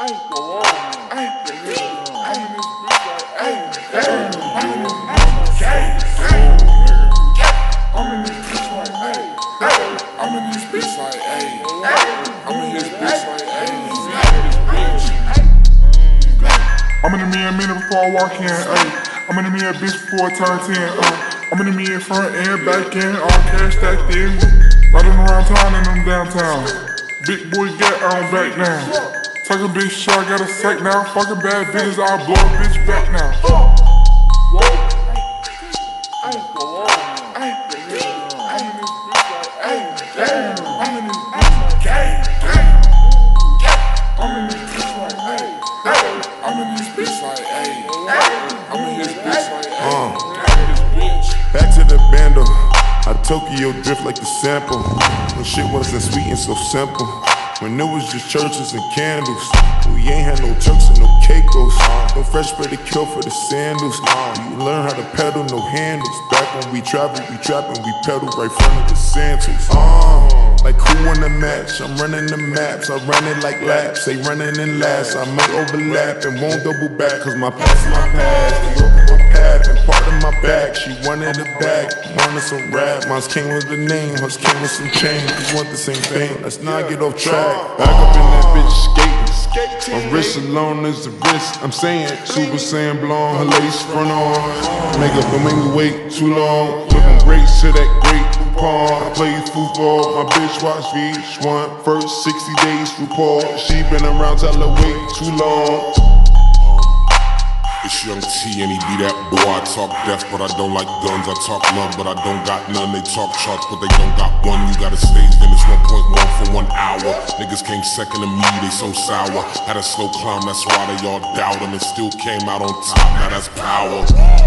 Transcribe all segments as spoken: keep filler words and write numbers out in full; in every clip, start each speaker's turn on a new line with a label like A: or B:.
A: I ain't go on. I ain't the nigga. I ain't this bitch like, hey, damn. I'm in this bitch like, I'm in this bitch like, hey, I'm in this bitch like, hey, I'm in this bitch like, hey, I'm in the mirror a minute before I walk in, hey. I'm in the mirror bitch before I turn ten, uh. I'm in the mirror front and back in, all cash stacked in. Riding around town and I'm downtown. Big boy get on back now. Talking bitch shit, I got a sack now. Fucking bad bitches, I'll blow a bitch back now. Whoa. I ain't go on. I ain't the nigga. I ain't this bitch like, hey, damn. I'm in this bitch like, hey, I'm in this bitch like, hey, I'm in this bitch like, hey, I'm in this bitch like, hey, I'm in this bitch.
B: Back to the bando. I Tokyo drift like the sample. When shit wasn't sweet and so simple. When it was just churches and candles. We ain't had no Turks and no Caicos. No fresh bread to kill for the sandals. You learn how to pedal, no handles. Back when we travel, we trappin', we pedal right front of the Santos. Uh, like who in the match? I'm running the maps. I run it like laps. They running in last. I might overlap and won't double back. Cause my past is my past. They open my path and part of my back. She wanted it back. Wanted some rap. Mine's king was the name. Hers came with some change. We want the same thing. Let's not get off track. Back up in that bitch skating. My wrist alone is the wrist. I'm saying Super Saiyan blonde, her lace front on. Makeup don't make me wait too long. Looking great to that great coupon. I play football, my bitch watch V H one. First sixty days through Paul. She been around, tell her wait too long.
C: It's Young T and he be that boy. I talk death, but I don't like guns. I talk love, but I don't got none. They talk charts, but they don't got one. You got a stage, then it's one point one for one hour. Niggas came second to me, they so sour. Had a slow climb, that's why they all doubt him. And still came out on top, now that's power.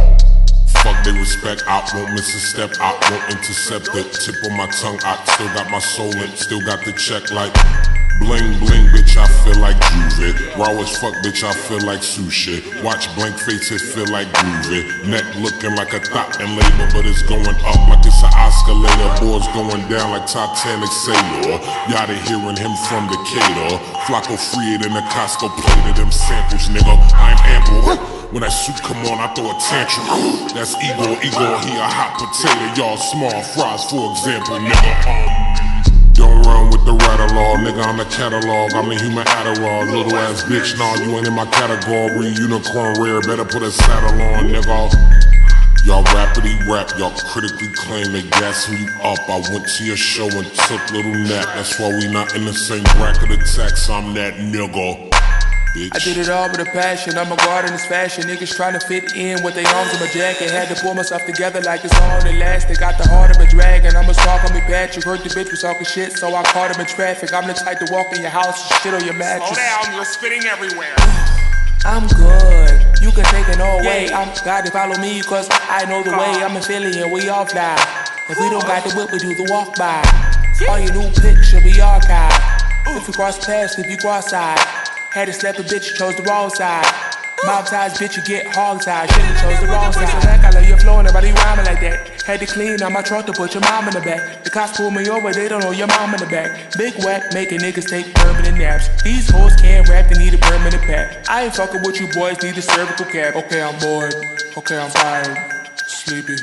C: Fuck they respect, I won't miss a step, I won't intercept it. Tip on my tongue, I still got my soul in. Still got the check like bling bling, bitch, I feel like Juve. Raw as fuck, bitch, I feel like sushi. Watch blank face, it feel like groovy. Neck looking like a thought in labor, but it's going up like it's an escalator. Boards going down like Titanic sailor. Y'all hearing him from Decatur. Flocko free it in the Costco plate of them samples, nigga. I'm ample. When that suit come on, I throw a tantrum. That's Igor, Igor, he a hot potato. Y'all small fries, for example, nigga. Um. Don't run with the rattle-law, nigga, I'm the catalog, I'm the human Adderall, little ass bitch, nah, you ain't in my category, unicorn rare, better put a saddle on, nigga. Y'all rapidly rap, y'all critically claim they gassing you up. I went to your show and took little nap, that's why we not in the same bracket of tax, I'm that nigga. Bitch.
D: I did it all with a passion, I'm a guard in this fashion. Niggas trying to fit in with their arms in my jacket. Had to pull myself together like it's all elastic. Got the heart of a dragon, I'ma stalk on me Patrick. Heard the bitch was talking shit, so I caught him in traffic. I'm the type to walk in your house and shit on your mattress.
A: Slow down, you're spitting everywhere.
D: I'm good, you can take it all away. I'm God to follow me, cause I know the way. I'm affiliate, we all fly. If we don't got the whip, we do the walk by. All your new pics should be archived. If you cross paths, if you cross side. Had to slap a bitch, chose the wrong side. Mob ties, bitch, you get hog tied. Should've chose the wrong side. So that I love your flow and nobody rhyming like that. Had to clean out my trunk to put your mom in the back. The cops pull me over, they don't know your mom in the back. Big whack, making niggas take permanent naps. These hoes can't rap, they need a permanent pack. I ain't fucking with you boys, need a cervical cap. Okay, I'm bored. Okay, I'm tired. Sleepy.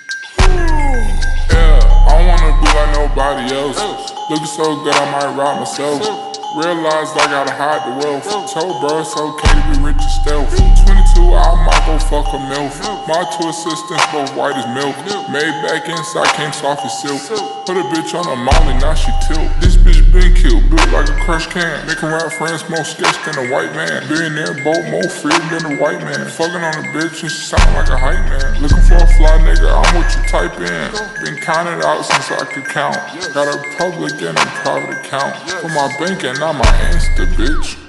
A: Yeah, I don't wanna be like nobody else. Looking so good, I might rob myself. Realized I gotta hide the wealth. Told bro it's okay to be rich and stealth. twenty-two, I might go fuck a MILF. My two assistants both white as milk. Made back inside, came soft as silk. Put a bitch on a molly, now she tilt. This bitch been killed, built like a crushed can. Making rap friends more sketched than a white man. Billionaire boat more feared than a white man. Fucking on a bitch and she sound like a hype man. Looking for a fly nigga, I'm what you type in. Been counted out since I could count. Got a public and a private account. For my bank and not my Insta, bitch.